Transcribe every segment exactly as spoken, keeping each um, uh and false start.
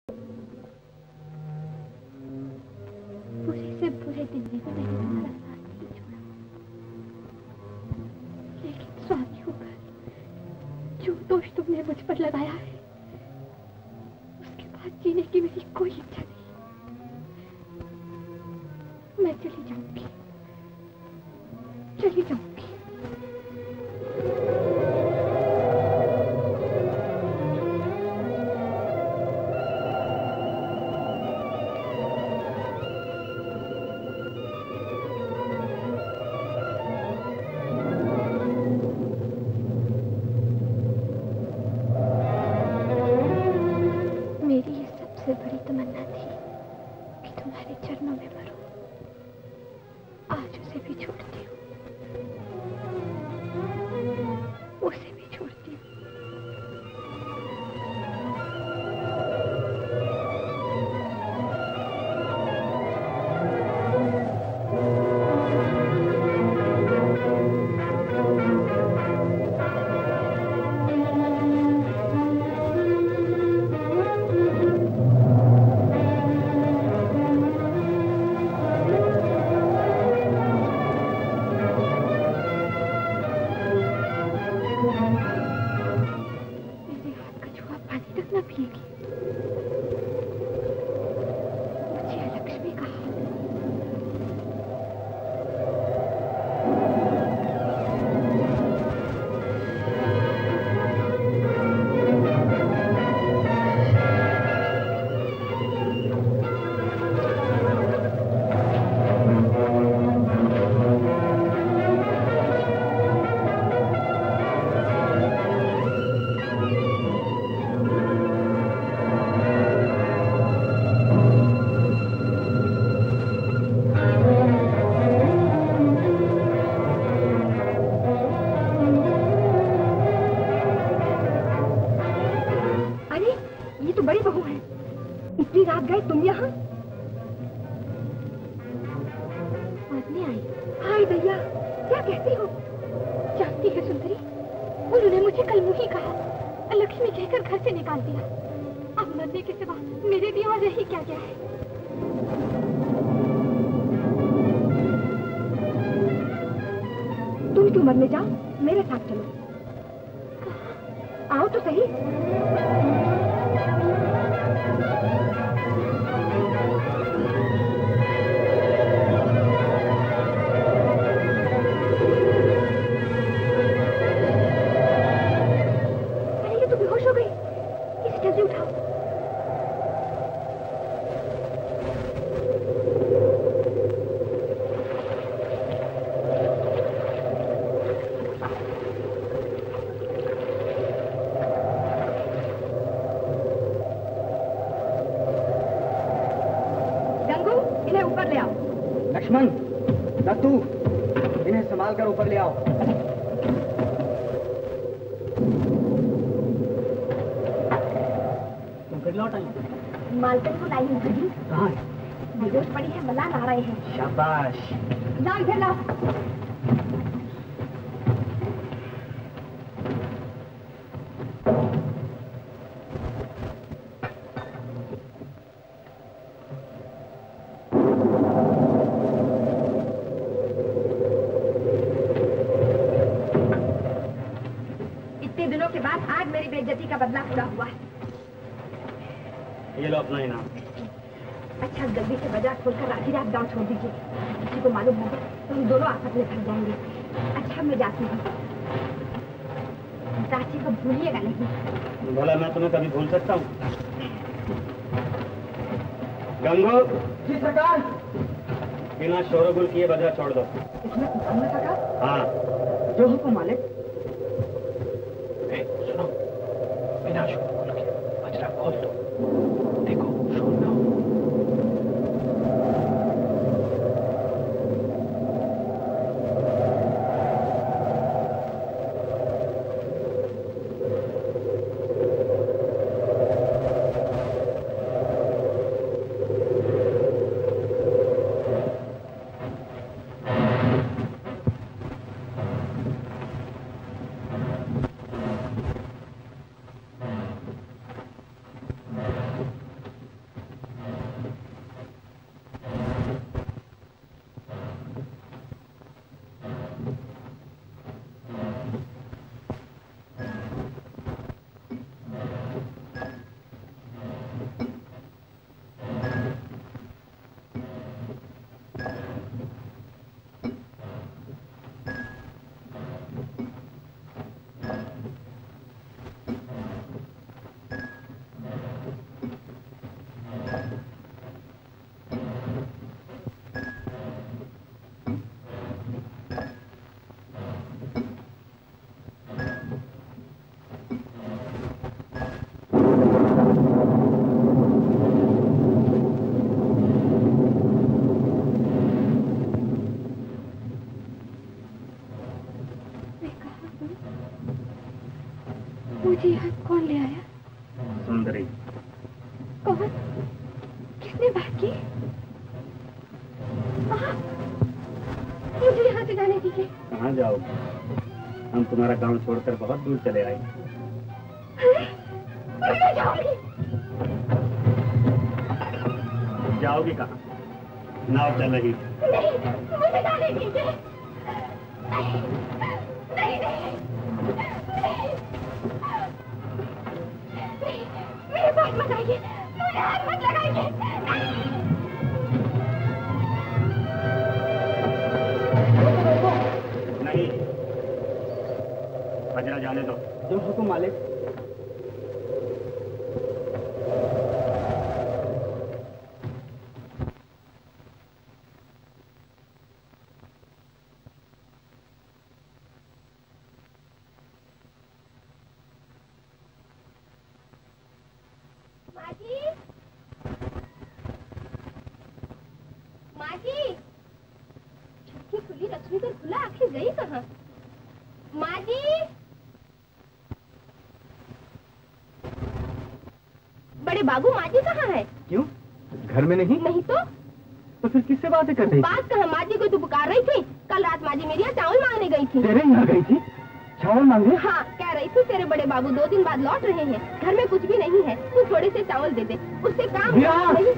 बुरे से बुरे दिन में भी मैंने तुम्हारा साथ नहीं छोड़ा, लेकिन स्वामी होकर जो दोष तुमने मुझ पर लगाया है, उसके बाद जीने की मेरी कोई इच्छा नहीं। मैं चली जाऊंगी, चली जाऊंगी। मेरी ये सबसे बड़ी तमन्ना थी कि तुम्हारे चरणों में मरूं। आज उसे भी छोड़ती हूँ, उसे भी छोड़ती हूँ। छोड़ दीजिए, किसी को मालूम होगा तो हम दोनों आपस में फंस जाएंगे। अच्छा मैं जाती हूँ, चाची को भूलिएगा नहीं। बोला मैं तुम्हें कभी भूल सकता हूँ? गंगू जी सरकार। बिना शोरगुल किए बजरा छोड़ दो। इसमें मोहम्मद सरकार? हाँ। जो हुक्म मालिक। सुनो, बिना शोरगुल के बजरा खोल दो। देखो शोर ना हो। सुंदरी। कौन? किसने बात की? मुझे यहाँ से जाने दीजिए। कहाँ जाओगे? हम तुम्हारा गांव छोड़कर बहुत दूर चले आए। मैं जाऊंगी। जाओगी कहाँ? नाव चल रही। नहीं, मुझे जाने दीजिए। नहीं, नहीं, नहीं, नहीं, मेरे पास मत आइए, मुझे हाथ मत लगाइए। नहीं, बजरा जाने दो। जो हुकुम मालिक। बाबू माजी कहाँ है? क्यों? घर में नहीं? नहीं तो? तो फिर किससे बातें कर रही? बात कहाँ, माजी को तो पुकार रही थी। कल रात माजी मेरे यहाँ चावल मांगने गई थी। तेरे यहाँ गई थी? चावल मांगे? हाँ, कह रही थी तेरे बड़े बाबू दो दिन बाद लौट रहे हैं, घर में कुछ भी नहीं है, तू थोड़े से चावल दे दे, उससे काम नहीं।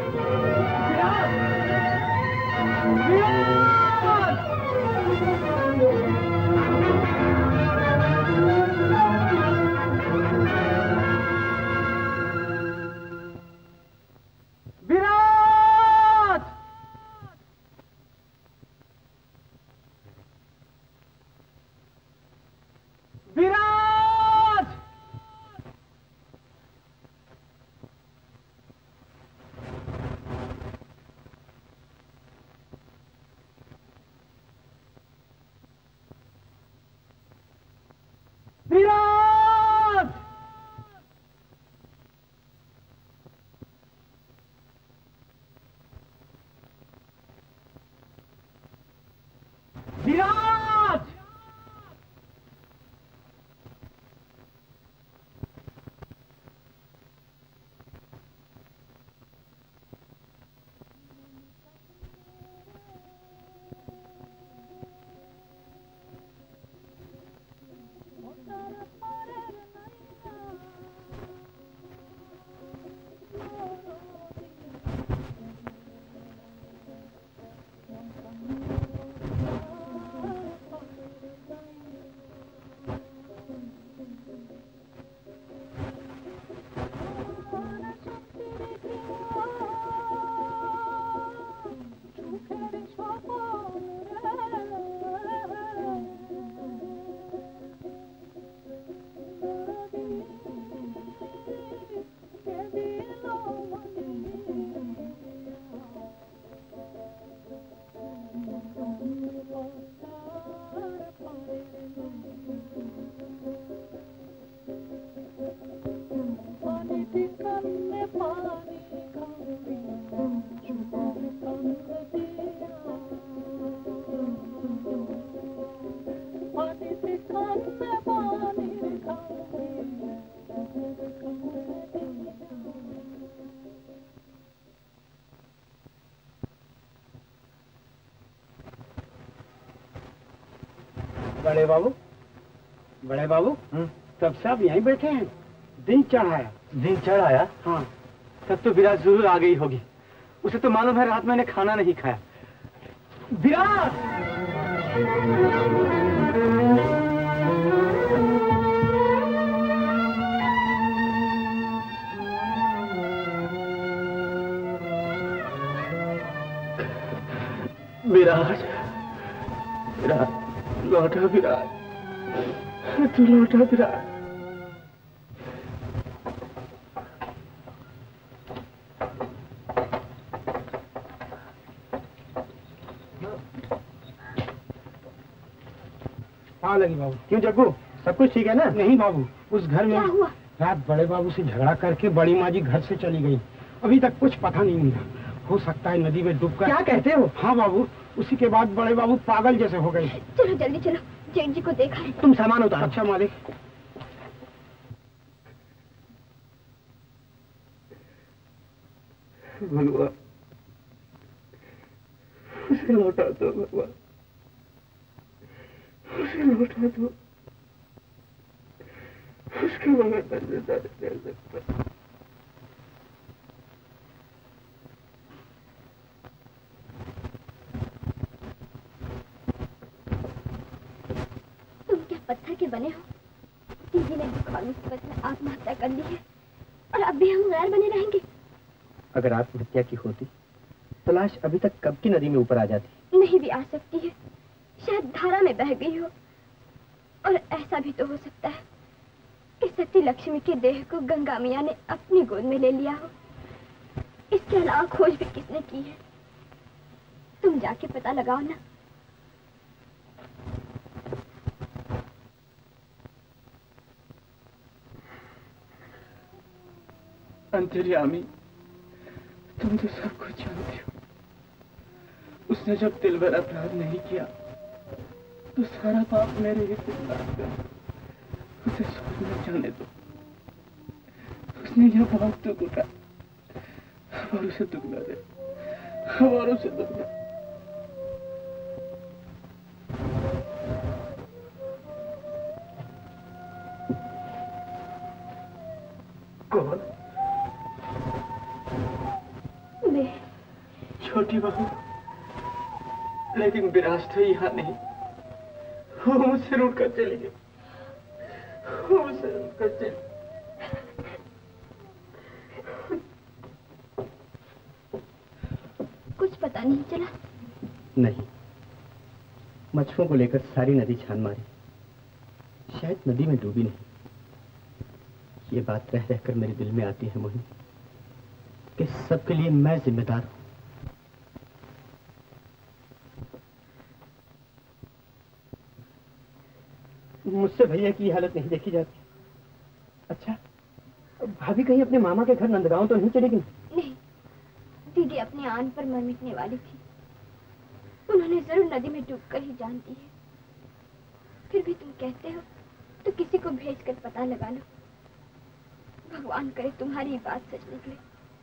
बड़े बाबू, बड़े बाबू, तब सब यहीं बैठे हैं। दिन चढ़ाया। दिन चढ़ाया? हाँ। तब तो विराट जरूर आ गई होगी। उसे तो मालूम है रात मैंने खाना नहीं खाया। विराट! विराट, विराट, लौटा विराट, तू लौटा विराट। हाँ लगी बाबू। क्यों जग्गू, सब कुछ ठीक है ना? नहीं बाबू, उस घर में रात बड़े बाबू से झगड़ा करके बड़ी माँ जी घर से चली गई। अभी तक कुछ पता नहीं मिला। हो सकता है नदी में डूबकर। क्या कहते हो? हाँ बाबू, उसी के बाद बड़े बाबू पागल जैसे हो गए। चलो जल्दी चलो, जेठ जी को देखा। तुम सामान उतारो। अच्छा मालिक। भगवान उसे लौटा दो, भगवान उसे लौटा दो, उसके बगैर मैं जिंदा नहीं रह सकता। तुम क्या पत्थर के बने हो? दीदी ने दुख और मुसीबत में आत्महत्या कर ली है और अब भी हम गैर बने रहेंगे। अगर आत्महत्या की होती तो लाश अभी तक कब की नदी में ऊपर आ जाती। नहीं भी आ सकती है, शायद धारा में बह गई हो। और ऐसा भी तो हो सकता है कि सती लक्ष्मी के देह को गंगा मैया ने अपनी गोद में ले लिया हो। इसके अलावा खोज भी किसने की है? तुम जाके पता लगाओ ना। अंतर्यामी, तुम तो सब कुछ जानती हो। उसने जब दिल भर अपराध नहीं किया तो सारा पाप मेरे ही सिर लाद कर उसे स्वर्ग में जाने दो। उसने यह बहुत दुख उठा, अब और उसे दुख न दे, अब और उसे दुख न। कौन? मैं छोटी बहू, लेकिन विराज तो यहाँ नहीं। वो मुझसे रूठकर चली गई, वो मुझसे रूठकर चली। कुछ पता नहीं चला? नहीं, मछुओं को लेकर सारी नदी छान मारी, शायद नदी में डूबी नहीं। ये बात रह रहकर मेरे दिल में आती है मोहिनी कि सबके लिए मैं जिम्मेदार हूं। मुझसे भैया की हालत नहीं देखी जाती। अच्छा, भाभी कहीं अपने मामा के घर नंदगांव तो नहीं चली गई? नहीं, दीदी अपने आन पर मर मिटने वाली थी। उन्होंने जरूर नदी में डूबकर ही जान दी है। फिर भी तुम कहते हो तो किसी को भेजकर पता लगा लो। भगवान करे तुम्हारी बात सच निकले।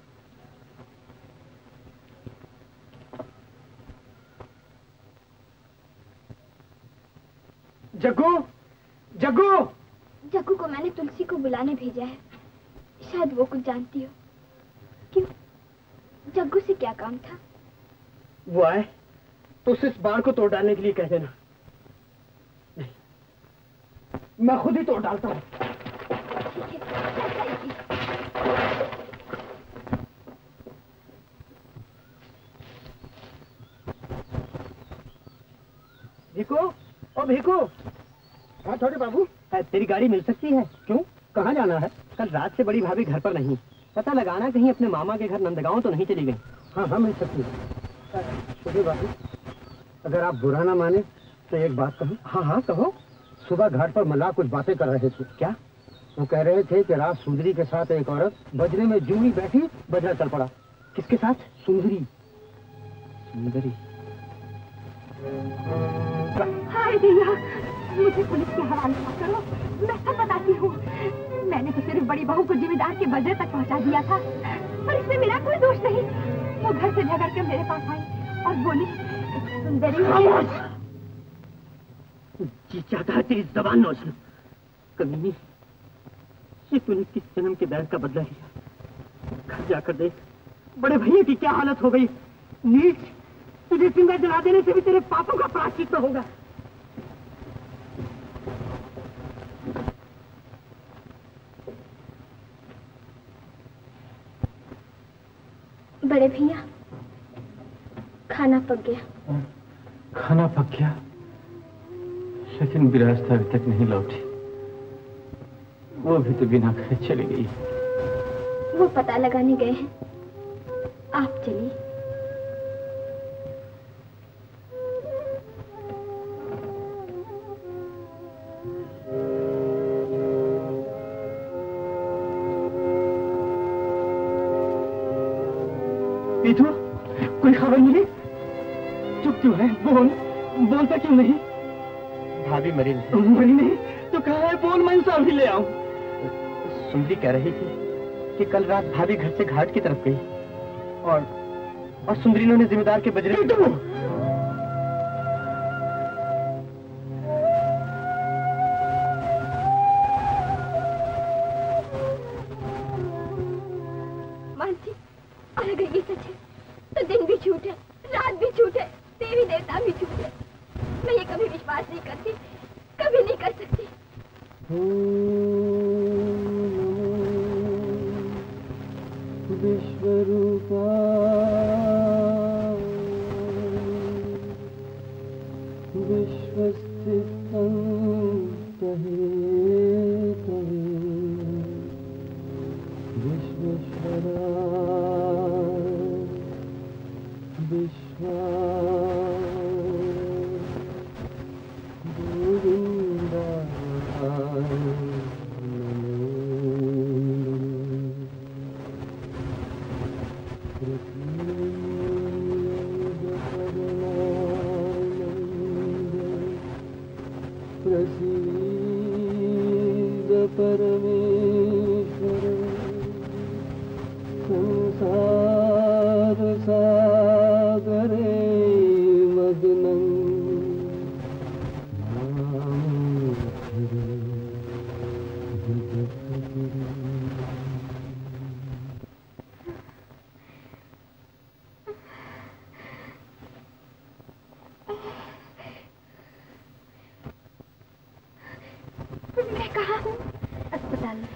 जग्गू, जग्गू, जग्गू को मैंने तुलसी को बुलाने भेजा है, शायद वो कुछ जानती हो। क्यों, जग्गू से क्या काम था? वो आए तो उसे इस बाण को तोड़ डालने के लिए कह देना। नहीं, मैं खुद ही तोड़ डालता हूँ। ठीक है, ऐसा ही कीजिए। भिको, ओ भिको। हाँ छोटे बाबू, तेरी गाड़ी मिल सकती है? क्यों, कहाँ जाना है? कल रात से बड़ी भाभी घर पर नहीं, पता लगाना कहीं अपने मामा के घर नंदगांव तो नहीं चली गई। हाँ हाँ मिल सकती है। छोटे बाबू, अगर आप बुरा ना माने तो एक बात कहूँ। हाँ हाँ कहो। सुबह घाट पर मल्लाह कुछ बातें कर रहे थे। क्या? वो कह रहे थे कि रात सुंदरी के साथ एक औरत बजरे में जूही बैठी, बजरा चल पड़ा। किसके साथ? सुंदरी। सुंदरी? हाय भैया, मुझे पुलिस के हवाले मत करो, मैं सब बताती हूँ। मैंने तो सिर्फ बड़ी बहू को जिम्मेदार के बजरे तक पहुँचा दिया था, पर इसमें मेरा कोई दोष नहीं। वो घर से झगड़ कर मेरे पास आई और बोली, सुंदरी जी चाहता है तेरी जबान नोच लूं। कमीनी, ये तूने किस जन्म के दर्द का बदला लिया? घर जाकर देख, बड़े भैया की क्या हालत हो गई। नीच, तुझे जिंदा जला देने से भी तेरे पापों का प्रायश्चित होगा। बड़े भैया, खाना पक गया। खाना पक गया, लेकिन विरासता अभी तक नहीं लौटी। वो भी तो बिना खाए चली गई। वो पता लगाने गए हैं, आप चलिए। पीतू, कोई खबर मिली? चुप क्यों है? बोल, बोलता क्यों नहीं? भाभी मरी नहीं। मरी नहीं तो कहाँ है? बोल, मैं उसे अभी ले आऊं। सुंदरी कह रही थी कि कल रात भाभी घर से घाट की तरफ गई। और और सुंदरीनों ने जिम्मेदार के बजरे मानसी, और अगर ये सच है तो दिन भी झूठ है, रात भी झूठ है, देवी देवता भी झूठ है। मैं ये कभी विश्वास नहीं करती, कभी नहीं कर सकती। विश्वरूपा विश्वस्थितं तहेतवे विश्वेश्वरा विश्वा गोविंदा प्रसीद परमेश्वर संसार सागरे मग्नं मैं कहाँ हूँ? अस्पताल में।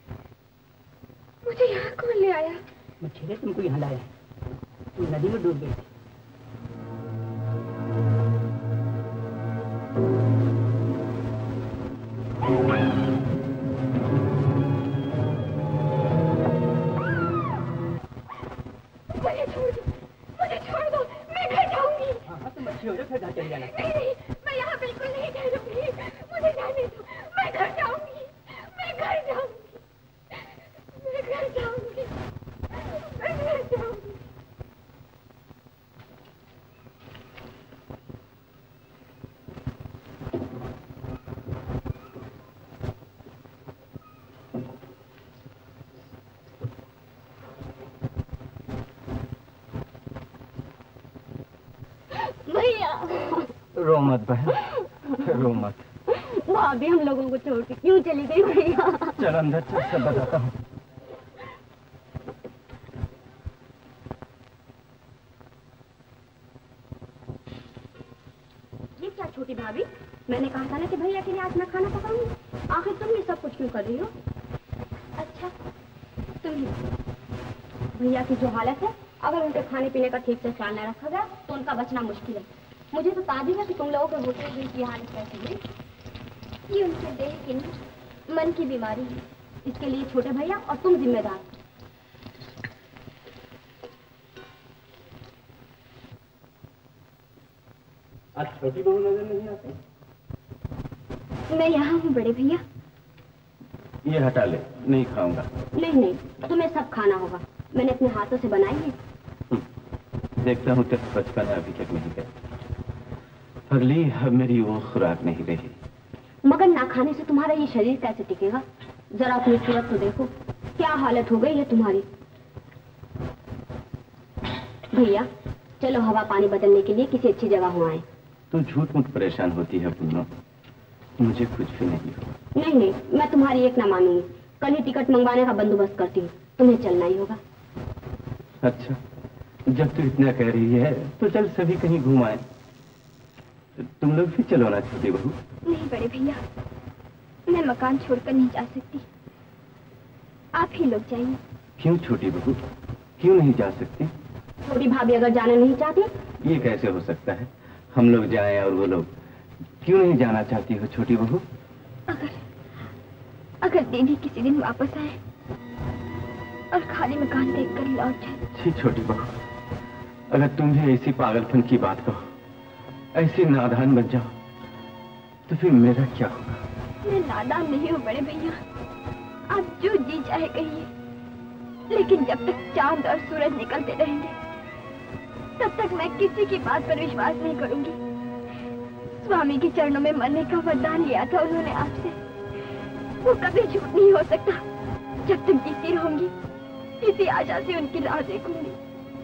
मुझे यहाँ कौन ले आया? मुझे तुमको यहाँ लाया, तुम नदी में डूब गई थी। मुझे छोड़ दो, मुझे छोड़ दो, मैं घर जाऊंगी। हाँ हाँ, तुम अच्छी हो जाओ, फिर घर चली जाना। नहीं नहीं, मैं यहाँ बिल्कुल नहीं ठहरूंगी, मुझे जाने दो, मैं घर जाऊंगी, मैं घर जाऊंगी, मैं घर जाऊंगी, मैं घर जाऊंगी। भैया, रो मत बहन, रो मत। भाभी हम लोगों को छोड़ के क्यों चली गई भैया? चल अंदर चल, सब बताता हूँ। ये क्या छोटी भाभी, मैंने कहा था ना कि भैया के लिए आज मैं खाना पकाऊंगी, आखिर तुम ये सब कुछ क्यों कर रही हो? अच्छा तुम ही, भैया की जो हालत है, अगर उनके खाने पीने का ठीक से ख्याल न रखा गया तो उनका बचना मुश्किल है। मुझे तो ताज्जुब है कि तुम लोगों के होते हुए की हालत कैसी हुई। ये उनके देह की नहीं, मन की बीमारी है। इसके लिए छोटे भैया और तुम जिम्मेदार। आज छोटी बहू नजर नहीं आती? मैं यहाँ हूँ बड़े भैया। ये हटा ले, नहीं खाऊंगा। नहीं नहीं, तुम्हें सब खाना होगा, मैंने अपने हाथों से बनाई है। देखता हूँ तेरा बचपन अभी तक नहीं गया। अगली अब मेरी वो खुराक नहीं रही। मगर ना खाने से तुम्हारा ये शरीर कैसे टिकेगा? जरा अपनी सूरत तो देखो, क्या हालत हो गई है तुम्हारी। भैया चलो हवा पानी बदलने के लिए किसी अच्छी जगह हो आए। तू झूठ मूठ परेशान होती है पुन्नो, मुझे कुछ भी नहीं हो। नहीं नहीं, मैं तुम्हारी एक ना मानूंगी। कल ही टिकट मंगवाने का बंदोबस्त करती हूँ, तुम्हें चलना ही होगा। अच्छा, जब तू इतना कह रही है तो चल सभी कहीं घूम आए। तुम लोग भी चलो ना छोटी बहू। नहीं बड़े भैया, मैं मकान छोड़कर नहीं जा सकती, आप ही लोग जाइए। क्यों छोटी बहू, क्यों नहीं जा सकती? छोटी भाभी अगर जाना नहीं चाहती? ये कैसे हो सकता है, हम लोग जाएं और वो लोग क्यों नहीं जाना चाहती हो छोटी बहू? अगर अगर दीदी किसी दिन वापस आए और खाली मकान देखकर लौट जाए। छी छोटी बहू, अगर तुम भी ऐसी पागलपन की बात कहो, ऐसी नादान बन जाओ, तो फिर मेरा क्या होगा? मैं नादान नहीं हूँ बड़े भैया, आप जो जी चाहे कहिए, लेकिन जब तक चांद और सूरज निकलते रहेंगे तब तक मैं किसी की बात पर विश्वास नहीं करूंगी। स्वामी के चरणों में मरने का वरदान लिया था उन्होंने आपसे, वो कभी झूठ नहीं हो सकता। जब तक जीती रहूंगी इसी आशा से उनकी राह देखूंगी।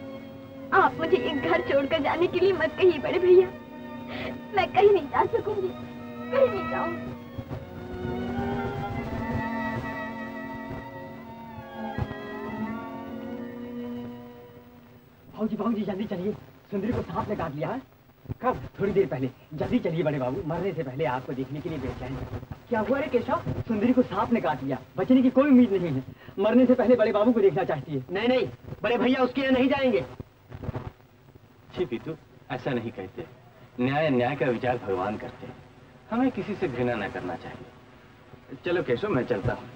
आप मुझे ये घर छोड़कर जाने के लिए मत कहिए बड़े भैया। मैं कहीं नहीं जा सकूंगी, कहीं नहीं जाऊंगी। भाऊजी भाऊजी जल्दी चलिए, सुंदरी को सांप ने काट लिया है। कब? थोड़ी देर पहले। जल्दी चलिए बड़े बाबू, मरने से पहले आपको देखने के लिए बेचैन। क्या हुआ रे केशव? सुंदरी को सांप ने काट लिया, बचने की कोई उम्मीद नहीं है। मरने से पहले बड़े बाबू को देखना चाहती है। नहीं नहीं, बड़े भैया उसके यहाँ नहीं जाएंगे। छी पीतू, ऐसा नहीं कहते। न्याय न्याय का विचार भगवान करते हैं। हमें किसी से घृणा न करना चाहिए। चलो केशव, मैं चलता हूँ।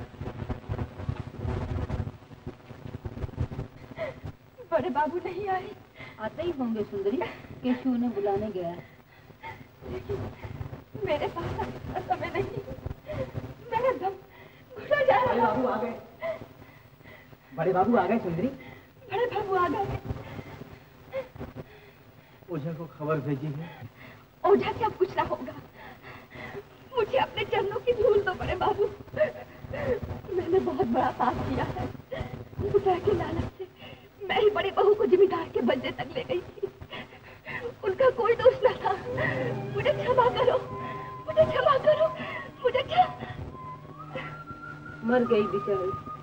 बड़े बाबू नहीं आए। आते ही होंगे सुंदरी, केशव उन्हें बुलाने गया है। लेकिन मेरे पास अब समय नहीं, मेरा दम घुटा जा रहा है। बड़े बाबू आ गए। बड़े बाबू आ गए सुंदरी। बड़े बाबू आ गए। ओझा को खबर भेजी है। ओझा से अब कुछ ना होगा। मुझे अपने चरणों की धूल दो बड़े बाबू। मैंने बहुत बड़ा पाप किया है। बुढ़ा के लालच से मैं ही बड़ी बहू को जमींदार के बंदे तक ले गई थी। उनका कोई दोष न था। मुझे क्षमा करो, मुझे क्षमा करो, मुझे क्षमा। मर गई बेचारी।